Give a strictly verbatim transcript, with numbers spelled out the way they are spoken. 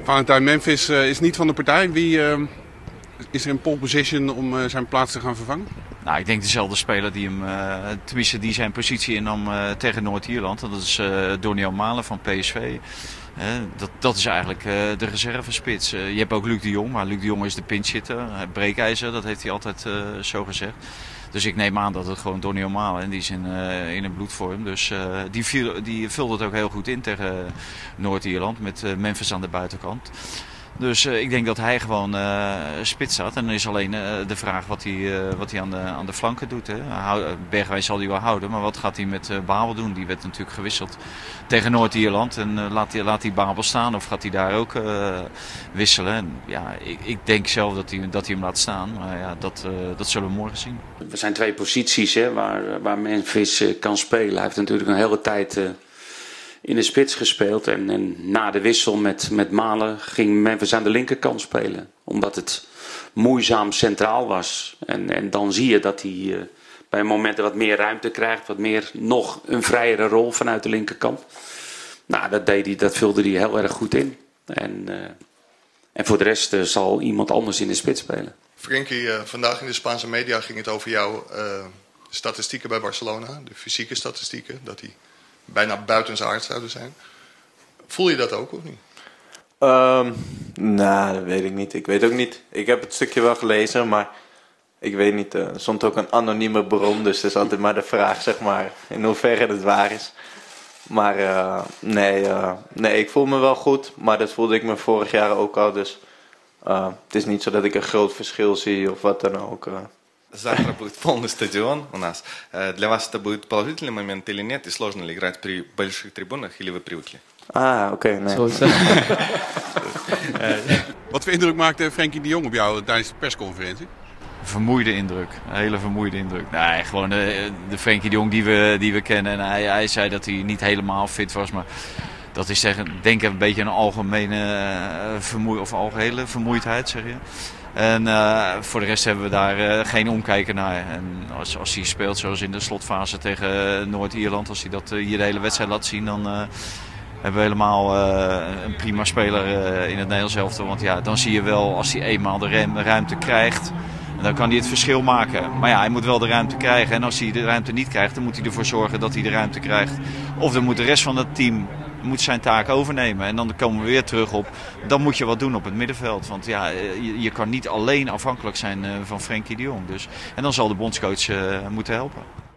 Valentijn Memphis uh, is niet van de partij. Wie uh, is er in pole position om uh, zijn plaats te gaan vervangen? Nou, ik denk dezelfde speler die hem, uh, tenminste die zijn positie innam uh, tegen Noord-Ierland. Dat is uh, Doniel Malen van P S V. Uh, dat, dat is eigenlijk uh, de reservespits. Uh, je hebt ook Luc de Jong, maar Luc de Jong is de pinchhitter. Uh, breekijzer, dat heeft hij altijd uh, zo gezegd. Dus ik neem aan dat het gewoon Doniel Malen en die is in, uh, in een bloedvorm. Dus uh, die, viel, die vulde het ook heel goed in tegen Noord-Ierland met uh, Memphis aan de buitenkant. Dus uh, ik denk dat hij gewoon uh, spits staat. En dan is alleen uh, de vraag wat hij, uh, wat hij aan, de, aan de flanken doet. Hè. Bergwijn zal hij wel houden, maar wat gaat hij met uh, Babel doen? Die werd natuurlijk gewisseld tegen Noord-Ierland. En uh, laat, hij, laat hij Babel staan of gaat hij daar ook uh, wisselen? En, ja, ik, ik denk zelf dat hij, dat hij hem laat staan. Maar ja, dat, uh, dat zullen we morgen zien. Er zijn twee posities hè, waar, waar Memphis uh, kan spelen. Hij heeft natuurlijk een hele tijd... Uh, in de spits gespeeld en, en na de wissel met, met Malen ging Memphis aan de linkerkant spelen. Omdat het moeizaam centraal was. En, en dan zie je dat hij uh, bij momenten wat meer ruimte krijgt, wat meer nog een vrijere rol vanuit de linkerkant. Nou, dat, deed hij, dat vulde hij heel erg goed in. En, uh, en voor de rest uh, zal iemand anders in de spits spelen. Frenkie, uh, vandaag in de Spaanse media ging het over jouw uh, statistieken bij Barcelona, de fysieke statistieken, dat hij bijna buitensaard zouden zijn. Voel je dat ook of niet? Um, nou, dat weet ik niet. Ik weet ook niet. Ik heb het stukje wel gelezen, maar ik weet niet. Uh, er stond ook een anonieme bron, dus het is altijd maar de vraag, zeg maar, in hoeverre het waar is. Maar uh, nee, uh, nee, ik voel me wel goed, maar dat voelde ik me vorig jaar ook al. Dus uh, het is niet zo dat ik een groot verschil zie of wat dan ook. Uh. Завтра будет полный стадион у нас. Для вас это будет положительный момент или нет? И сложно ли играть при больших трибунах, или вы привыкли? Ah, oké, okay, nee. Wat voor indruk maakte Frenkie de Jong op jou tijdens de persconferentie? Vermoeide indruk, een hele vermoeide indruk. Nee, gewoon de, de Frenkie de Jong die we, die we kennen. En hij, hij zei dat hij niet helemaal fit was, maar dat is tegen, denk ik een beetje een algemene uh, vermoe of algehele vermoeidheid, zeg je. En uh, voor de rest hebben we daar uh, geen omkijken naar. En als, als hij speelt zoals in de slotfase tegen Noord-Ierland, als hij dat uh, hier de hele wedstrijd laat zien, dan uh, hebben we helemaal uh, een prima speler uh, in het Nederlands elftal. Want ja, dan zie je wel, als hij eenmaal de rem, ruimte krijgt, dan kan hij het verschil maken. Maar ja, hij moet wel de ruimte krijgen. En als hij de ruimte niet krijgt, dan moet hij ervoor zorgen dat hij de ruimte krijgt. Of dan moet de rest van het team moet zijn taak overnemen. En dan komen we weer terug op, dan moet je wat doen op het middenveld. Want ja, je, je kan niet alleen afhankelijk zijn uh, van Frenkie de Jong. Dus. En dan zal de bondscoach uh, moeten helpen.